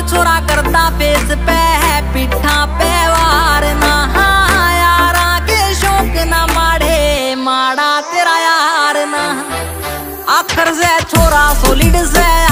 छोरा करता फेस पे है पिठा पे वार ना यारा के शौक ना माड़े माड़ा तेरा यार ना आखर से छोरा सॉलिड से